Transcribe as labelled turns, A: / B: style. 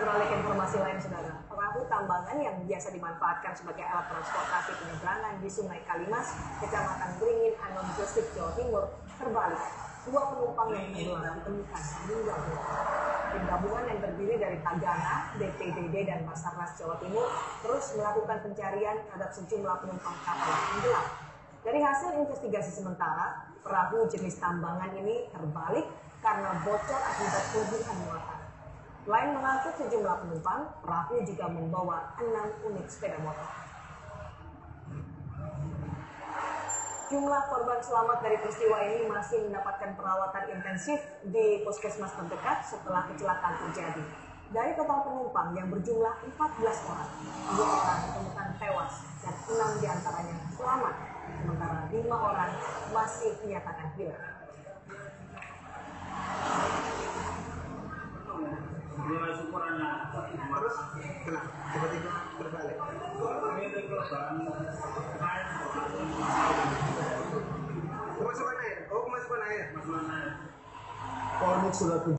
A: beralih ke informasi lain, saudara. Perahu tambangan yang biasa dimanfaatkan sebagai alat transportasi penyeberangan di Sungai Kalimas, Kecamatan Beringin, Anom, Gresik, Jawa Timur, terbalik. Dua penumpang yang tenggelam ditemukan meninggal dunia. Tim gabungan yang terdiri dari Tagana, BPBD, dan Basarnas Jawa Timur terus melakukan pencarian terhadap sejumlah penumpang kapal yang tenggelam. Dari hasil investigasi sementara, perahu jenis tambangan ini terbalik karena bocor akibat kelebihan muatan. Selain mengangkut sejumlah penumpang, perahu juga membawa 6 unit sepeda motor. Jumlah korban selamat dari peristiwa ini masih mendapatkan perawatan intensif di puskesmas terdekat setelah kecelakaan terjadi. Dari total penumpang yang berjumlah 14 orang, 2 orang ditemukan tewas dan 6 diantaranya selamat, sementara 5 orang masih dinyatakan hilang.
B: Terus tiba-tiba berbalik. Kemasukan air. Oh, kemasukan air.
C: Polres Surabaya.